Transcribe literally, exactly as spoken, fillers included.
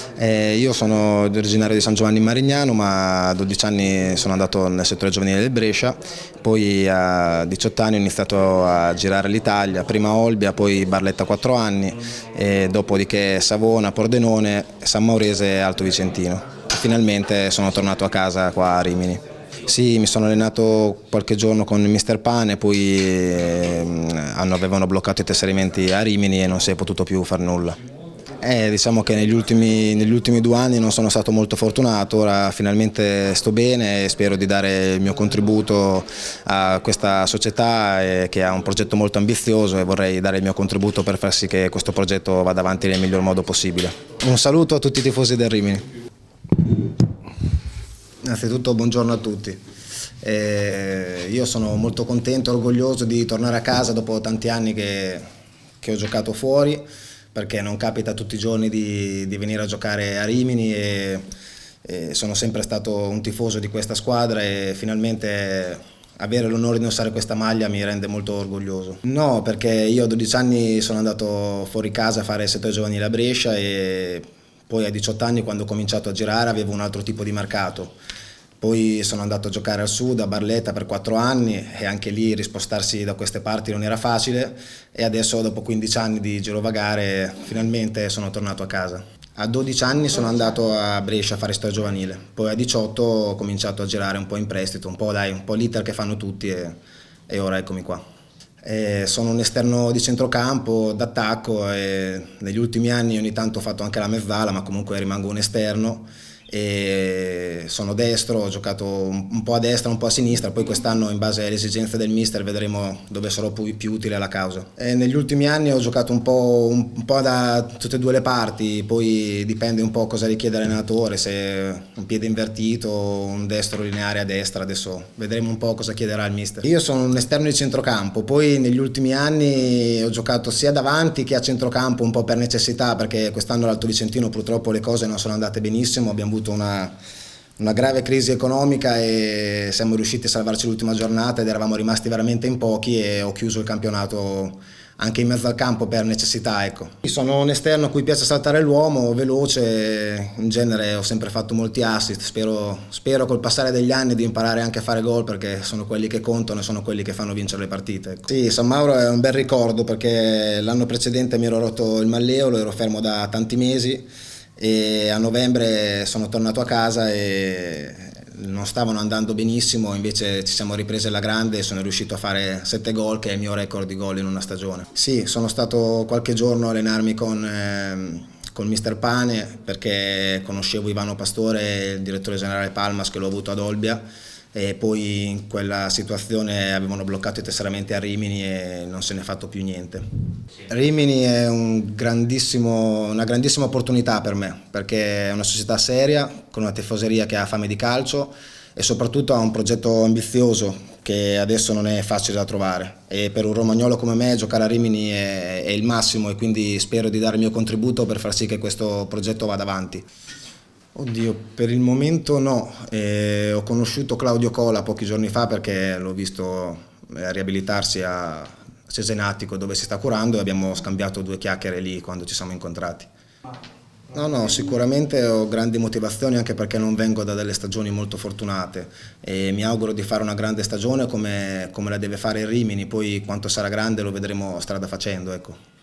Eh, io sono originario di San Giovanni in Marignano, ma a dodici anni sono andato nel settore giovanile del Brescia, poi a diciotto anni ho iniziato a girare l'Italia, prima Olbia, poi Barletta quattro anni, e dopodiché Savona, Pordenone, San Maurese e Alto Vicentino. Finalmente sono tornato a casa qua a Rimini. Sì, mi sono allenato qualche giorno con il mister Pane, poi eh, avevano bloccato i tesserimenti a Rimini e non si è potuto più fare nulla. Eh, diciamo che negli ultimi, negli ultimi due anni non sono stato molto fortunato, ora finalmente sto bene e spero di dare il mio contributo a questa società eh, che ha un progetto molto ambizioso e vorrei dare il mio contributo per far sì che questo progetto vada avanti nel miglior modo possibile. Un saluto a tutti i tifosi del Rimini. Innanzitutto buongiorno a tutti. Eh, io sono molto contento e orgoglioso di tornare a casa dopo tanti anni che, che ho giocato fuori, perché non capita tutti i giorni di, di venire a giocare a Rimini e, e sono sempre stato un tifoso di questa squadra e finalmente avere l'onore di indossare questa maglia mi rende molto orgoglioso. No, perché io a dodici anni sono andato fuori casa a fare il settore giovanile a Brescia e poi a diciotto anni, quando ho cominciato a girare, avevo un altro tipo di mercato. Poi sono andato a giocare al sud, a Barletta, per quattro anni e anche lì rispostarsi da queste parti non era facile e adesso, dopo quindici anni di girovagare, finalmente sono tornato a casa. A dodici anni sono andato a Brescia a fare storia giovanile, poi a diciotto ho cominciato a girare un po' in prestito, un po', dai, un po' l'iter che fanno tutti e, e ora eccomi qua. Eh, sono un esterno di centrocampo, d'attacco e negli ultimi anni ogni tanto ho fatto anche la mezzala, ma comunque rimango un esterno. E sono destro, ho giocato un po' a destra, un po' a sinistra, poi quest'anno in base alle esigenze del mister vedremo dove sarò più, più utile alla causa. E negli ultimi anni ho giocato un po', un po' da tutte e due le parti, poi dipende un po' cosa richiede l'allenatore, se un piede invertito o un destro lineare a destra, adesso vedremo un po' cosa chiederà il mister. Io sono un esterno di centrocampo, poi negli ultimi anni ho giocato sia davanti che a centrocampo, un po' per necessità, perché quest'anno all'Alto Vicentino purtroppo le cose non sono andate benissimo, abbiamo avuto Una, una grave crisi economica e siamo riusciti a salvarci l'ultima giornata ed eravamo rimasti veramente in pochi e ho chiuso il campionato anche in mezzo al campo per necessità. Ecco. Sono un esterno a cui piace saltare l'uomo, veloce, in genere ho sempre fatto molti assist, spero, spero col passare degli anni di imparare anche a fare gol perché sono quelli che contano e sono quelli che fanno vincere le partite. Ecco. Sì, San Mauro è un bel ricordo perché l'anno precedente mi ero rotto il malleolo, ero fermo da tanti mesi e a novembre sono tornato a casa e non stavano andando benissimo, invece ci siamo ripresi alla grande e sono riuscito a fare sette gol, che è il mio record di gol in una stagione. Sì, sono stato qualche giorno a allenarmi con, eh, con mister Pane perché conoscevo Ivano Pastore, il direttore generale Palmas, che l'ho avuto ad Olbia, e poi in quella situazione avevano bloccato i tesseramenti a Rimini e non se ne è fatto più niente. Rimini è un grandissimo, una grandissima opportunità per me perché è una società seria, con una tifoseria che ha fame di calcio e soprattutto ha un progetto ambizioso che adesso non è facile da trovare e per un romagnolo come me giocare a Rimini è, è il massimo e quindi spero di dare il mio contributo per far sì che questo progetto vada avanti. Oddio, per il momento no, eh, ho conosciuto Claudio Cola pochi giorni fa perché l'ho visto riabilitarsi a Cesenatico dove si sta curando e abbiamo scambiato due chiacchiere lì quando ci siamo incontrati. No, no, sicuramente ho grandi motivazioni anche perché non vengo da delle stagioni molto fortunate e mi auguro di fare una grande stagione come, come la deve fare il Rimini, poi quanto sarà grande lo vedremo strada facendo, ecco.